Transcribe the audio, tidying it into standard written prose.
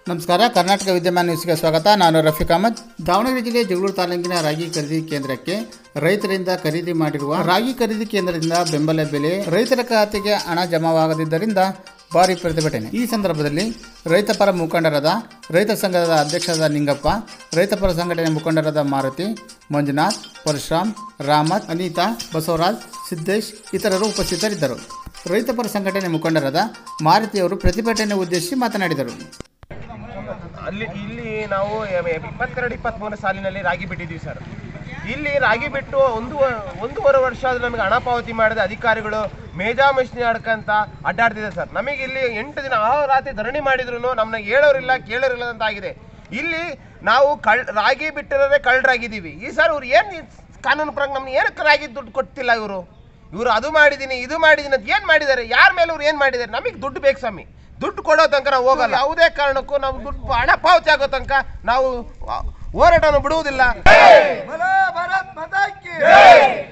ನಮಸ್ಕಾರ. ಕರ್ನಾಟಕ ವಿದ್ಯಮಾನ ನ್ಯೂಸ್ಗೆ ಸ್ವಾಗತ. ನಾನು ರಫೀಕ್ ಅಹಮದ್. ದಾವಣಗೆರೆ ಜಿಲ್ಲೆ ಜಗಳೂರು ತಾಲೂಕಿನ ರಾಗಿ ಖರೀದಿ ಕೇಂದ್ರಕ್ಕೆ ರೈತರಿಂದ ಖರೀದಿ ಮಾಡಿರುವ ರಾಗಿ ಖರೀದಿ ಕೇಂದ್ರದಿಂದ ಬೆಂಬಲ ಬೆಲೆ ರೈತರ ಖಾತೆಗೆ ಹಣ ಜಮಾವಾಗದಿದ್ದರಿಂದ ಭಾರಿ ಪ್ರತಿಭಟನೆ. ಈ ಸಂದರ್ಭದಲ್ಲಿ ರೈತ ಪರ ಮುಖಂಡರಾದ ರೈತ ಸಂಘದ ಅಧ್ಯಕ್ಷರಾದ ನಿಂಗಪ್ಪ, ರೈತ ಪರ ಸಂಘಟನೆ ಮುಖಂಡರಾದ ಮಾರುತಿ, ಮಂಜುನಾಥ್, ಪರಶುರಾಮ್, ರಾಮತ್, ಅನಿತಾ, ಬಸವರಾಜ್, ಸಿದ್ದೇಶ್ ಇತರರು ಉಪಸ್ಥಿತರಿದ್ದರು. ರೈತ ಪರ ಸಂಘಟನೆ ಮುಖಂಡರಾದ ಮಾರುತಿಯವರು ಪ್ರತಿಭಟನೆ ಉದ್ದೇಶಿಸಿ ಮಾತನಾಡಿದರು. ಇಲ್ಲಿ ನಾವು 22-23 ಸಾಲಿನಲ್ಲಿ ರಾಗಿ ಬಿಟ್ಟಿದ್ದೀವಿ ಸರ್. ಇಲ್ಲಿ ರಾಗಿ ಬಿಟ್ಟು ಒಂದೂವರೆ ವರ್ಷ ಆದರೂ ನಮಗೆ ಹಣ ಪಾವತಿ ಮಾಡಿದ ಅಧಿಕಾರಿಗಳು ಮೇಜಾಮಶಿನಿ ಆಡ್ಕಂತ ಅಡ್ಡಾಡ್ತಿದೆ ಸರ್. ನಮಗೆ ಇಲ್ಲಿ 8 ದಿನ ರಾತ್ರಿ ಧರಣಿ ಮಾಡಿದ್ರು ನಮ್ಮನ್ನ ಕೇಳೋರಿಲ್ಲ ಅಂತ ಆಗಿದೆ. ಇಲ್ಲಿ ನಾವು ರಾಗಿ ಬಿಟ್ಟಿರೋದೇ ಕಳ್ಳರಾಗಿದ್ದೀವಿ. ಈ ಸರ್ ಇವ್ರು ಏನು ಕಾನೂನು ಪ್ರಕಾರ ನಮ್ಗೆ ಏನಕ್ಕೆ ರಾಗಿ ದುಡ್ಡು ಕೊಡ್ತಿಲ್ಲ. ಇವರು ಅದು ಮಾಡಿದ್ದೀನಿ ಇದು ಮಾಡಿದ್ದೀನಿ ಅಂತ ಏನು ಮಾಡಿದ್ದಾರೆ, ಯಾರ ಮೇಲೆ ಇವ್ರು ಏನು ಮಾಡಿದ್ದಾರೆ? ನಮಗೆ ದುಡ್ಡು ಬೇಕು ಸ್ವಾಮಿ. ದುಡ್ಡು ಕೊಡೋ ತನಕ ನಾವು ಹೋಗಲ್ಲ. ಯಾವುದೇ ಕಾರಣಕ್ಕೂ ನಾವು ದುಡ್ಡು ಹಣ ಪಾವತಿ ಆಗೋ ತನಕ ನಾವು ಹೋರಾಟವನ್ನು ಬಿಡುವುದಿಲ್ಲ.